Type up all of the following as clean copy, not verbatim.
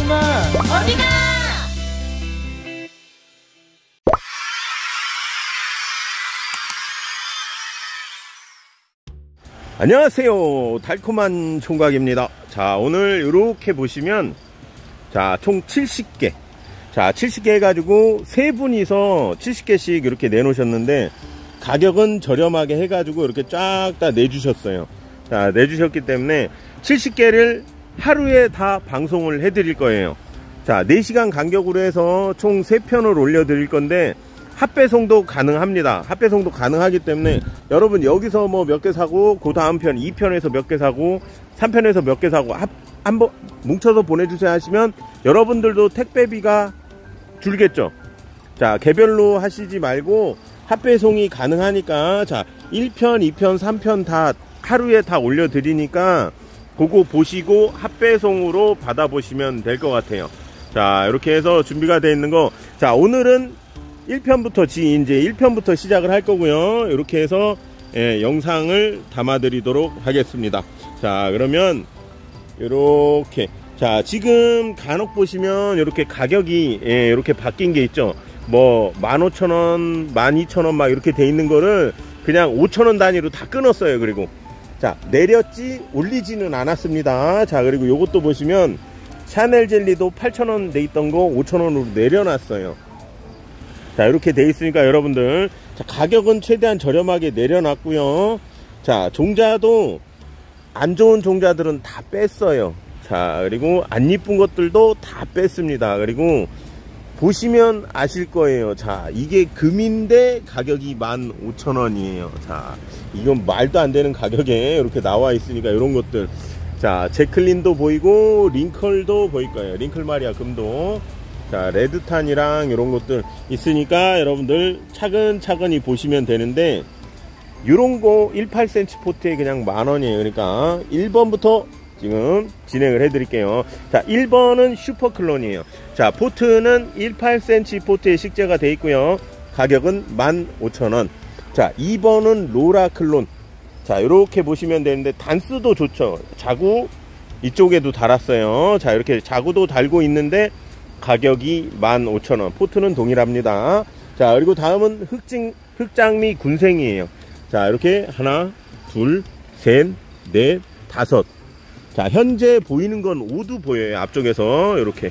엄마 어디가? 안녕하세요, 달콤한 총각입니다. 자, 오늘 이렇게 보시면 자, 총 70개. 자, 70개 해가지고 세 분이서 70개씩 이렇게 내놓으셨는데 가격은 저렴하게 해가지고 이렇게 쫙 다 내주셨어요. 자, 내주셨기 때문에 70개를 하루에 다 방송을 해드릴 거예요. 자, 4시간 간격으로 해서 총 3편을 올려드릴 건데 합배송도 가능합니다. 합배송도 가능하기 때문에 여러분 여기서 뭐 몇 개 사고 그 다음 편 2편에서 몇 개 사고 3편에서 몇 개 사고 한번 뭉쳐서 보내주세요 하시면 여러분들도 택배비가 줄겠죠. 자, 개별로 하시지 말고 합배송이 가능하니까 자, 1편 2편 3편 다 하루에 다 올려드리니까 그거 보시고 합배송으로 받아보시면 될 것 같아요. 자, 이렇게 해서 준비가 되어 있는 거, 자, 오늘은 1편부터 이제 1편부터 시작을 할 거고요. 이렇게 해서 영상을 담아 드리도록 하겠습니다. 자, 그러면 이렇게, 자, 지금 간혹 보시면 이렇게 가격이 이렇게 바뀐 게 있죠. 뭐 15,000원 12,000원 막 이렇게 돼 있는 거를 그냥 5,000원 단위로 다 끊었어요. 그리고 자, 내렸지 올리지는 않았습니다. 자, 그리고 요것도 보시면 샤넬 젤리도 8,000원 돼 있던 거 5,000원으로 내려놨어요. 자, 이렇게 돼 있으니까 여러분들, 자, 가격은 최대한 저렴하게 내려놨고요. 자, 종자도 안 좋은 종자들은 다 뺐어요. 자, 그리고 안 이쁜 것들도 다 뺐습니다. 그리고 보시면 아실 거예요. 자, 이게 금인데 가격이 15,000원이에요. 자, 이건 말도 안 되는 가격에 이렇게 나와 있으니까 이런 것들. 자, 제클린도 보이고 링클도 보일 거예요. 링클 마리아 금도. 자, 레드탄이랑 이런 것들 있으니까 여러분들 차근차근히 보시면 되는데, 요런 거 18cm 포트에 그냥 10,000원이에요. 그러니까 1번부터 지금 진행을 해 드릴게요. 자, 1번은 슈퍼클론이에요. 자, 포트는 18cm 포트에 식재가 돼 있고요. 가격은 15,000원. 자, 2번은 로라클론. 자, 이렇게 보시면 되는데 단수도 좋죠. 자구 이쪽에도 달았어요. 자, 이렇게 자구도 달고 있는데 가격이 15,000원. 포트는 동일합니다. 자, 그리고 다음은 흑장미 군생이에요. 자, 이렇게 하나, 둘, 셋, 넷, 다섯. 자, 현재 보이는 건 5도 보여요. 앞쪽에서 이렇게.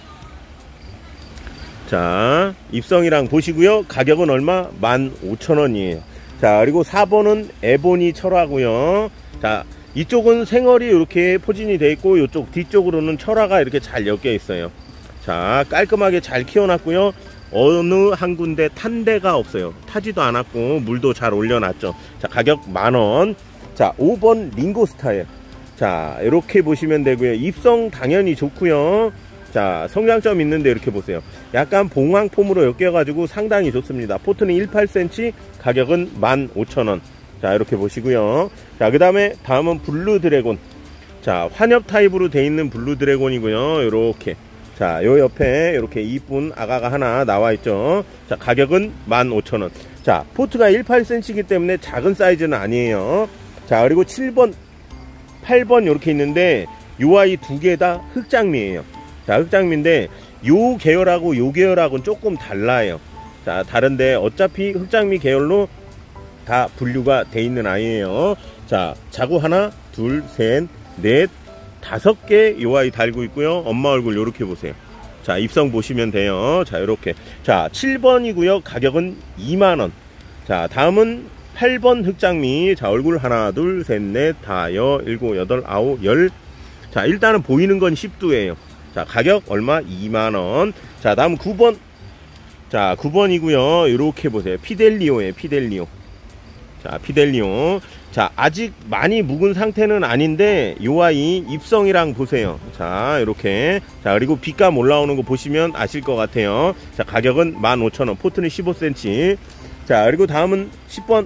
자, 입성이랑 보시고요. 가격은 얼마? 15,000원이에요. 자, 그리고 4번은 에보니 철화고요. 자, 이쪽은 생얼이 이렇게 포진이 되어 있고 이쪽 뒤쪽으로는 철화가 이렇게 잘 엮여 있어요. 자, 깔끔하게 잘 키워놨고요. 어느 한 군데 탄 데가 없어요. 타지도 않았고 물도 잘 올려놨죠. 자, 가격 10,000원. 자, 5번 링고스타예요. 자, 이렇게 보시면 되고요. 입성 당연히 좋고요. 자, 성장점 있는데 이렇게 보세요. 약간 봉황폼으로 엮여가지고 상당히 좋습니다. 포트는 18cm, 가격은 15,000원. 자, 이렇게 보시고요. 자, 그 다음에 다음은 블루 드래곤. 자, 환엽 타입으로 돼 있는 블루 드래곤이고요. 이렇게. 자, 요 옆에 이렇게 이쁜 아가가 하나 나와 있죠. 자, 가격은 15,000원. 자, 포트가 18cm이기 때문에 작은 사이즈는 아니에요. 자, 그리고 7번, 8번 이렇게 있는데 요 아이 두 개 다 흑장미예요. 자, 흑장미인데 요 계열하고 요 계열하고는 조금 달라요. 자, 다른데 어차피 흑장미 계열로 다 분류가 돼 있는 아이예요. 자, 자구 하나, 둘, 셋, 넷, 5개 요 아이 달고 있고요. 엄마 얼굴 요렇게 보세요. 자, 입성 보시면 돼요. 자, 요렇게. 자, 7번이고요. 가격은 20,000원. 자, 다음은 8번 흑장미. 자, 얼굴 하나, 둘, 셋, 넷, 다, 여, 일곱, 여덟, 아홉, 열. 자, 일단은 보이는 건 10두예요. 자, 가격 얼마? 20,000원. 자, 다음 9번. 자, 9번이고요. 요렇게 보세요. 피델리오예요. 피델리오. 자, 피델리오. 자, 아직 많이 묵은 상태는 아닌데 요 아이 입성이랑 보세요. 자, 이렇게. 자, 그리고 빛감 올라오는 거 보시면 아실 것 같아요. 자, 가격은 15,000원. 포트는 15cm. 자, 그리고 다음은 10번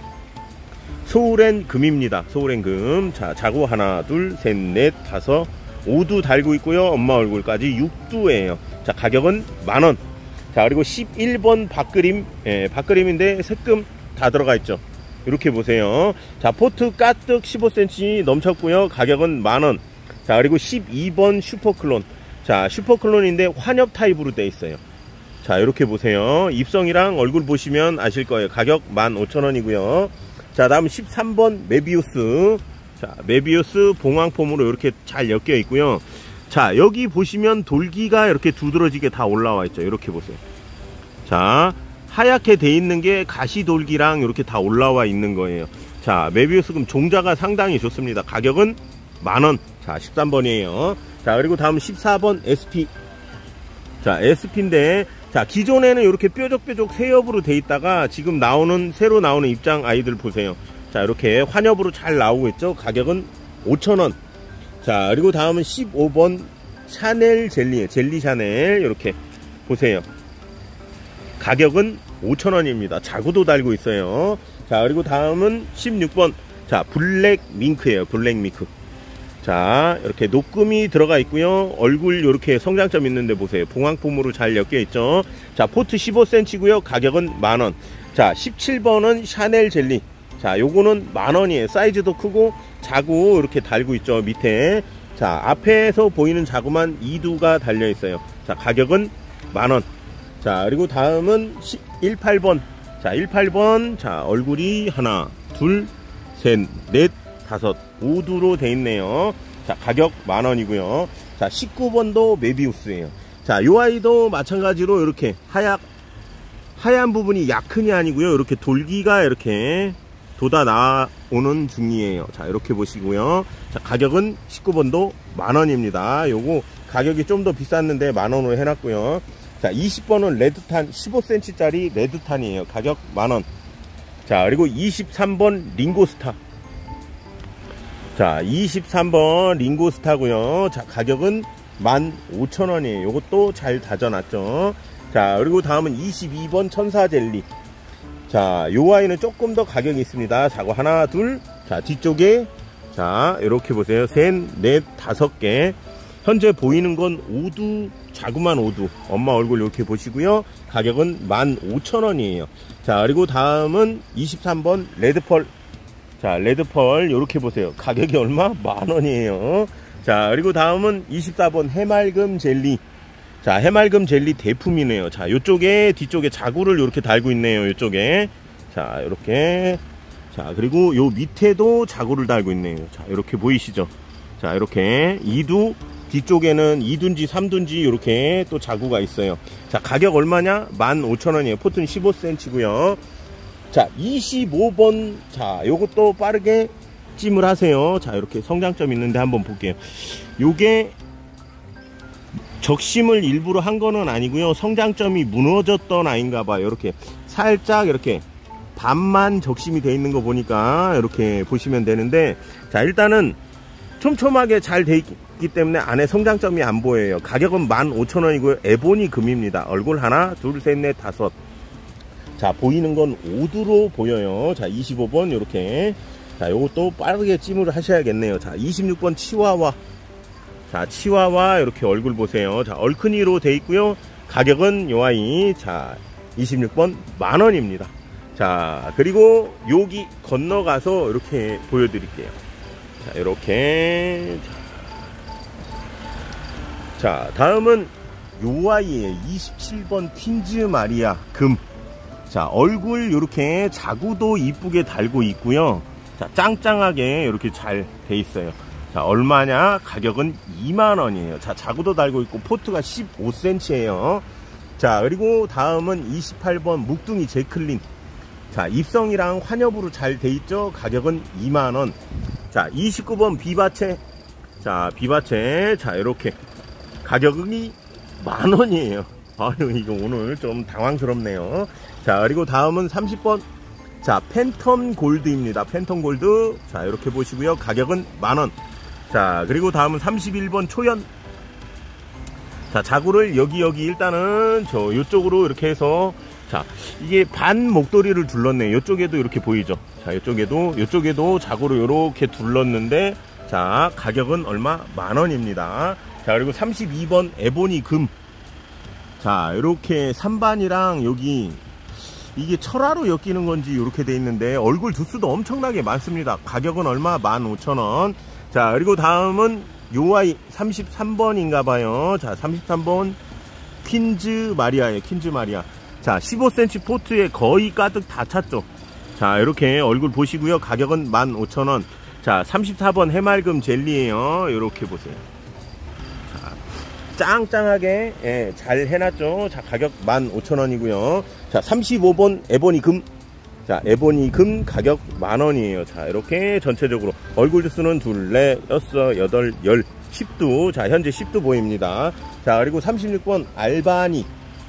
소울앤 금입니다. 소울앤 금. 자, 자구 하나, 둘, 셋, 넷, 다섯, 5두 달고 있고요. 엄마 얼굴까지 6두예요. 자, 가격은 10,000원. 자, 그리고 11번 박그림. 박그림인데 색금 다 들어가 있죠. 이렇게 보세요. 자, 포트 가득 15cm 넘쳤고요. 가격은 10,000원. 자, 그리고 12번 슈퍼클론. 자, 슈퍼클론인데 환엽 타입으로 되어 있어요. 자, 이렇게 보세요. 입성이랑 얼굴 보시면 아실 거예요. 가격 15,000원이고요. 자, 다음 13번 메비우스. 자, 메비우스 봉황폼으로 이렇게 잘 엮여 있고요. 자, 여기 보시면 돌기가 이렇게 두드러지게 다 올라와 있죠. 이렇게 보세요. 자, 하얗게 돼 있는 게 가시돌기랑 이렇게 다 올라와 있는 거예요. 자, 메비우스 금 종자가 상당히 좋습니다. 가격은 만원. 자, 13번이에요. 자, 그리고 다음 14번 SP. 자, SP인데, 자, 기존에는 이렇게 뾰족뾰족 새엽으로 돼 있다가 지금 새로 나오는 입장 아이들 보세요. 자, 이렇게 환엽으로 잘 나오고 있죠. 가격은 5,000원. 자, 그리고 다음은 15번 샤넬 젤리예요. 젤리 샤넬. 이렇게 보세요. 가격은 5,000원입니다. 자구도 달고 있어요. 자, 그리고 다음은 16번. 자, 블랙 밍크예요. 블랙 밍크. 자, 이렇게 녹금이 들어가 있고요. 얼굴 이렇게 성장점 있는데 보세요. 봉황폼으로 잘 엮여 있죠. 자, 포트 15cm고요. 가격은 만원. 자, 17번은 샤넬 젤리. 자, 요거는 만원이에요. 사이즈도 크고 자구 이렇게 달고 있죠. 밑에. 자, 앞에서 보이는 자구만 2두가 달려 있어요. 자, 가격은 만원. 자, 그리고 다음은 18번. 자, 18번. 자, 얼굴이 하나, 둘, 셋, 넷, 다섯, 5두로 돼 있네요. 자, 가격 만원이고요. 자, 19번도 메비우스예요. 자, 요 아이도 마찬가지로 이렇게 하얀 부분이 약흔이 아니고요. 이렇게 돌기가 이렇게 돋아 나오는 중이에요. 자, 이렇게 보시고요. 자, 가격은 19번도 만원입니다. 요거 가격이 좀 더 비쌌는데 만원으로 해놨고요. 자, 20번은 레드탄 15cm 짜리 레드탄이에요. 가격 만원. 자, 그리고 23번 링고스타. 자, 23번 링고스타고요. 자, 가격은 15,000원이에요. 요것도 잘 다져놨죠. 자, 그리고 다음은 22번 천사젤리. 자, 요 아이는 조금 더 가격이 있습니다. 자고 하나, 둘. 자, 뒤쪽에 자, 이렇게 보세요. 셋, 넷, 5개. 현재 보이는 건 5두, 자구만 5두. 엄마 얼굴 이렇게 보시고요. 가격은 15,000원이에요. 자, 그리고 다음은 23번 레드펄. 자, 레드펄 요렇게 보세요. 가격이 얼마? 만원이에요. 자, 그리고 다음은 24번 해맑음 젤리. 자, 해맑음 젤리 대품이네요. 자, 요쪽에 뒤쪽에 자구를 요렇게 달고 있네요. 요쪽에. 자, 요렇게. 자, 그리고 요 밑에도 자구를 달고 있네요. 자, 요렇게 보이시죠? 자, 요렇게 2두, 뒤쪽에는 2두인지 3두인지 요렇게 또 자구가 있어요. 자, 가격 얼마냐? 15,000원이에요. 포트는 15cm고요. 자, 25번. 자, 요것도 빠르게 찜을 하세요. 자, 이렇게 성장점 있는데 한번 볼게요. 요게 적심을 일부러 한 거는 아니고요. 성장점이 무너졌던 아이인가 봐요. 이렇게 살짝 이렇게 반만 적심이 돼 있는 거 보니까 이렇게 보시면 되는데, 자, 일단은 촘촘하게 잘 돼 있기 때문에 안에 성장점이 안 보여요. 가격은 15,000원이고요. 에보니 금입니다. 얼굴 하나, 둘, 셋, 넷, 5. 자, 보이는 건 5두로 보여요. 자, 25번 요렇게. 자, 요것도 빠르게 찜을 하셔야겠네요. 자, 26번 치와와. 자, 치와와 이렇게 얼굴 보세요. 자, 얼큰이로 돼 있고요. 가격은 요 아이, 자, 26번 만원입니다. 자, 그리고 여기 건너가서 이렇게 보여드릴게요. 자, 이렇게. 자, 다음은 요 아이의 27번 퀸즈 마리아 금. 자, 얼굴 이렇게 자구도 이쁘게 달고 있고요. 자, 짱짱하게 이렇게 잘 돼 있어요. 자, 얼마냐? 가격은 2만원이에요. 자, 자구도 달고 있고 포트가 15cm예요. 자, 그리고 다음은 28번 묵둥이 제클린. 자, 입성이랑 환엽으로 잘 돼 있죠. 가격은 2만원. 자, 29번 비바체. 자, 비바체. 자, 이렇게 가격이 만원이에요. 아유, 이거 오늘 좀 당황스럽네요. 자, 그리고 다음은 30번. 자, 팬텀 골드입니다. 팬텀 골드. 자, 이렇게 보시고요. 가격은 만원. 자, 그리고 다음은 31번 초연. 자, 자구를 여기 일단은 저 요쪽으로 이렇게 해서, 자, 이게 반 목도리를 둘렀네요. 요쪽에도 이렇게 보이죠. 자, 요쪽에도 자구를 이렇게 둘렀는데, 자, 가격은 얼마? 만원입니다. 자, 그리고 32번 에보니 금. 자, 이렇게 3반이랑 여기 이게 철화로 엮이는 건지 이렇게 돼 있는데 얼굴 두수도 엄청나게 많습니다. 가격은 얼마? 15,000원. 자, 그리고 다음은 UI 33번인가 봐요. 자, 33번 퀸즈 마리아예요. 퀸즈 마리아. 자, 15cm 포트에 거의 가득 다 찼죠. 자, 이렇게 얼굴 보시고요. 가격은 15,000원. 자, 34번 해맑음 젤리예요. 이렇게 보세요. 자, 짱짱하게, 예, 잘 해놨죠. 자, 가격 15,000원이고요. 자, 35번 에보니 금. 자, 에보니 금 가격 10,000원이에요. 자, 이렇게 전체적으로 얼굴 주수는 2, 4, 6, 8, 10, 10두. 자, 현재 10두 보입니다. 자, 그리고 36번 알바니.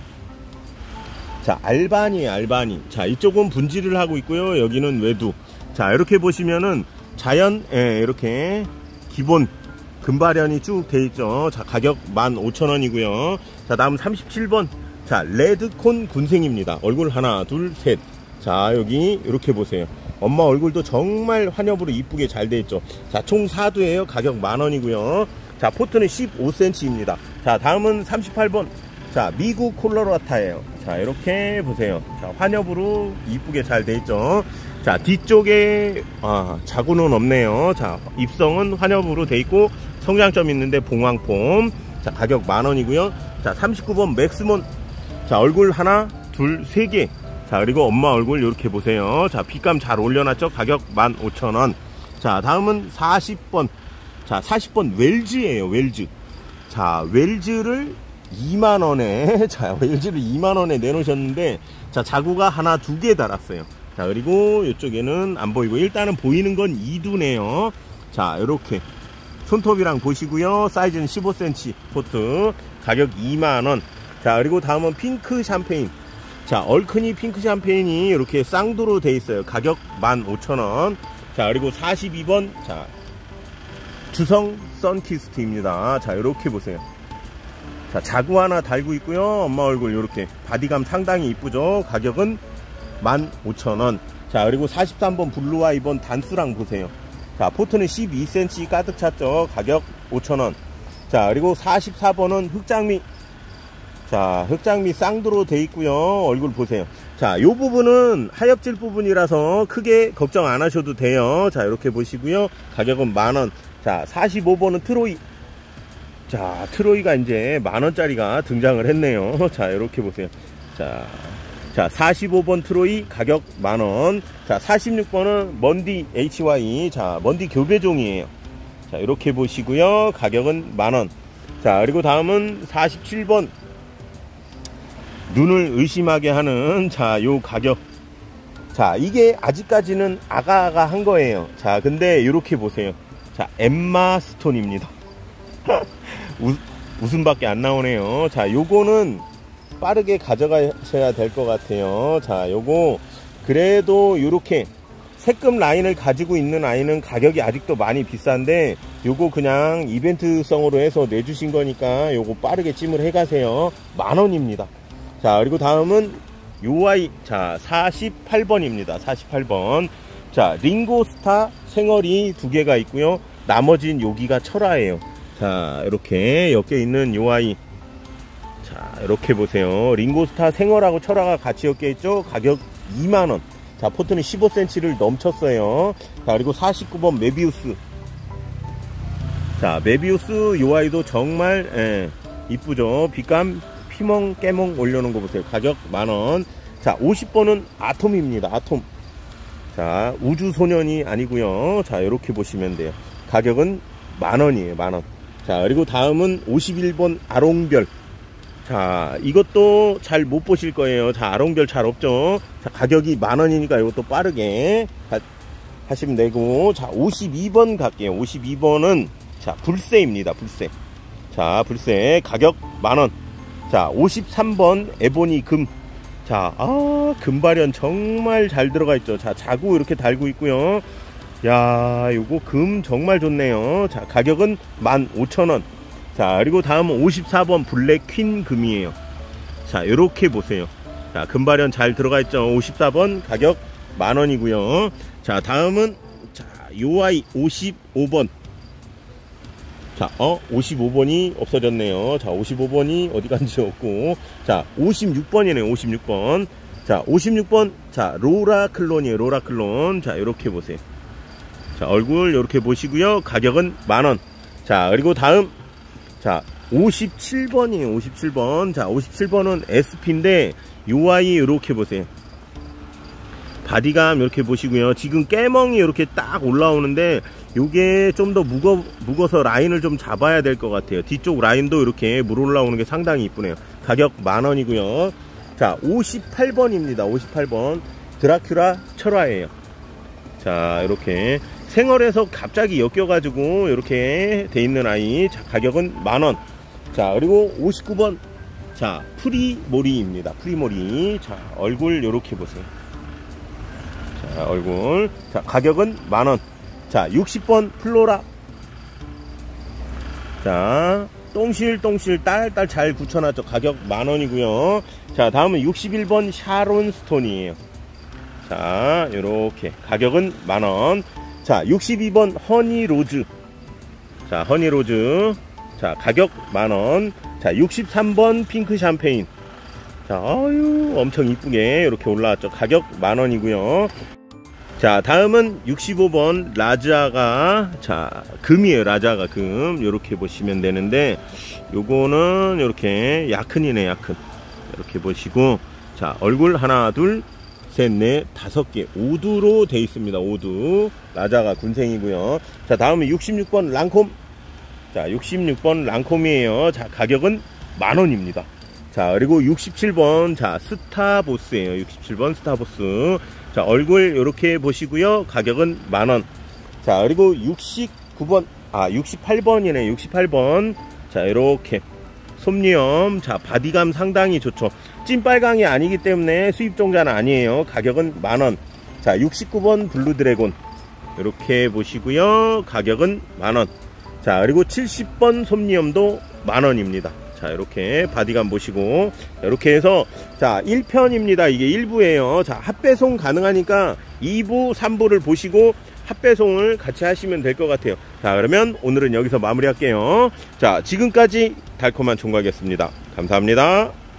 자, 알바니에요, 알바니. 자, 이쪽은 분질을 하고 있고요. 여기는 외두. 자, 이렇게 보시면은 자연, 예, 이렇게 기본 금발현이 쭉 돼 있죠. 자, 가격 15,000원이고요. 자, 다음 37번. 자, 레드콘 군생입니다. 얼굴 하나, 둘, 셋. 자, 여기 이렇게 보세요. 엄마 얼굴도 정말 환엽으로 이쁘게 잘 돼 있죠. 자, 총 4두예요. 가격 10,000원이고요. 자, 포트는 15cm입니다. 자, 다음은 38번. 자, 미국 콜로라타예요. 자, 이렇게 보세요. 자, 환엽으로 이쁘게 잘 돼 있죠. 자, 뒤쪽에 자구는 없네요. 자, 입성은 환엽으로 돼 있고 성장점 있는데 봉황폼. 자, 가격 10,000원이고요. 자, 39번 맥스몬. 자, 얼굴 하나, 둘, 세 개. 자, 그리고 엄마 얼굴 이렇게 보세요. 자, 빗감 잘 올려놨죠. 가격 15,000원. 자, 다음은 40번. 자, 40번 웰즈예요. 웰즈. 자, 웰즈를 20,000원에 자, 웰즈를 20,000원에 내놓으셨는데, 자, 자구가 하나, 두 개 달았어요. 자, 그리고 이쪽에는 안 보이고, 일단은 보이는 건 2두네요. 자, 이렇게 손톱이랑 보시고요. 사이즈는 15cm 포트. 가격 20,000원. 자, 그리고 다음은 핑크 샴페인. 자, 얼큰이 핑크 샴페인이 이렇게 쌍두로 돼 있어요. 가격 15,000원. 자, 그리고 42번. 자, 주성 선키스트입니다. 자, 이렇게 보세요. 자, 자구 하나 달고 있고요. 엄마 얼굴 이렇게 바디감 상당히 이쁘죠. 가격은 15,000원. 자, 그리고 43번 블루와 2번 단수랑 보세요. 자, 포트는 12cm 가득 찼죠. 가격 5,000원. 자, 그리고 44번은 흑장미. 자, 흑장미 쌍두로 돼 있고요. 얼굴 보세요. 자, 요 부분은 하엽질 부분이라서 크게 걱정 안 하셔도 돼요. 자, 이렇게 보시고요. 가격은 10,000원. 자, 45번은 트로이. 자, 트로이가 이제 10,000원짜리가 등장을 했네요. 자, 이렇게 보세요. 자, 45번 트로이 가격 10,000원. 자, 46번은 먼디 HY. 자, 먼디 교배종이에요. 자, 이렇게 보시고요. 가격은 10,000원. 자, 그리고 다음은 47번. 눈을 의심하게 하는, 자, 요 가격. 자, 이게 아직까지는 아가아가한 거예요. 자, 근데 이렇게 보세요. 자, 엠마 스톤입니다. 웃음밖에 안 나오네요. 자, 요거는 빠르게 가져가셔야 될 것 같아요. 자, 요거 그래도 요렇게 색금 라인을 가지고 있는 아이는 가격이 아직도 많이 비싼데, 요거 그냥 이벤트성으로 해서 내주신 거니까 요거 빠르게 찜을 해가세요. 10,000원입니다. 자, 그리고 다음은 UI. 자, 48번입니다. 48번. 자, 링고스타 생얼이 2개가 있고요. 나머진 여기가 철화예요. 자, 이렇게 엮여 있는 UI. 자, 이렇게 보세요. 링고스타 생얼하고 철화가 같이 엮여 있죠. 가격 20,000원. 자, 포트는 15cm를 넘쳤어요. 자, 그리고 49번 메비우스. 자, 메비우스 UI도 정말 이쁘죠. 빛감 피멍 깨멍 올려놓은 거 보세요. 가격 10,000원. 자, 50번은 아톰입니다. 아톰. 자, 우주소년이 아니고요. 자, 이렇게 보시면 돼요. 가격은 10,000원이에요. 10,000원. 자, 그리고 다음은 51번 아롱별. 자, 이것도 잘 못 보실 거예요. 자, 아롱별 잘 없죠. 자, 가격이 10,000원이니까 이것도 빠르게 하시면 되고. 자, 52번 갈게요. 52번은 자, 불새입니다. 불새. 자, 불새 가격 10,000원. 자, 53번 에보니 금. 자, 금발현 정말 잘 들어가 있죠. 자, 자구 이렇게 달고 있고요. 야, 요거 금 정말 좋네요. 자, 가격은 15,000원. 자, 그리고 다음은 54번 블랙 퀸 금이에요. 자, 요렇게 보세요. 자, 금발현 잘 들어가 있죠. 54번 가격 10,000원이고요. 자, 다음은 자, UI 55번. 자, 55번이 없어졌네요. 자, 55번이 어디 간지 없고. 자, 56번이네요. 56번. 자, 56번. 자, 로라 클론이에요. 로라 클론. 자, 이렇게 보세요. 자, 얼굴 이렇게 보시고요. 가격은 10,000원. 자, 그리고 다음, 자, 57번이에요. 57번. 자, 57번은 SP인데, 요 아이 이렇게 보세요. 바디감 이렇게 보시고요. 지금 깨멍이 이렇게 딱 올라오는데, 요게 좀 더 무거워서 라인을 좀 잡아야 될 것 같아요. 뒤쪽 라인도 이렇게 물 올라오는 게 상당히 이쁘네요. 가격 10,000원이고요. 자, 58번입니다. 58번. 드라큘라 철화예요. 자, 이렇게 생얼에서 갑자기 엮여가지고 이렇게 돼 있는 아이. 자, 가격은 10,000원. 자, 그리고 59번. 자, 프리모리입니다. 프리모리. 자, 얼굴 이렇게 보세요. 자, 얼굴. 자, 가격은 10,000원. 자, 60번 플로라. 자, 똥실똥실 딸딸 잘 굳혀놨죠. 가격 10,000원이고요. 자, 다음은 61번 샤론 스톤이에요. 자, 요렇게 가격은 10,000원. 자, 62번 허니로즈. 자, 허니로즈. 자, 가격 10,000원. 자, 63번 핑크 샴페인. 자, 아유, 엄청 이쁘게 이렇게 올라왔죠. 가격 10,000원이고요. 자, 다음은 65번 라자가, 자, 금이에요. 라자가 금. 요렇게 보시면 되는데, 요거는 요렇게 야큰이네, 야큰. 이렇게 보시고, 자, 얼굴 하나, 둘, 셋, 넷, 5개. 오두로 돼 있습니다. 오두. 라자가 군생이고요. 자, 다음은 66번 랑콤. 자, 66번 랑콤이에요. 자, 가격은 10,000원입니다. 자, 그리고 67번, 자, 스타보스예요. 67번 스타보스. 자, 얼굴 요렇게 보시고요. 가격은 10,000원. 자, 그리고 69번, 68번이네. 68번. 자, 요렇게 솜니엄. 자, 바디감 상당히 좋죠. 찐빨강이 아니기 때문에 수입종자는 아니에요. 가격은 10,000원. 자, 69번 블루드래곤. 요렇게 보시고요. 가격은 10,000원. 자, 그리고 70번 솜니엄도 10,000원입니다. 자, 이렇게 바디감 보시고, 이렇게 해서, 자, 1편입니다. 이게 1부예요. 자, 합배송 가능하니까 2부, 3부를 보시고 합배송을 같이 하시면 될 것 같아요. 자, 그러면 오늘은 여기서 마무리할게요. 자, 지금까지 달콤한 총각이었습니다. 감사합니다.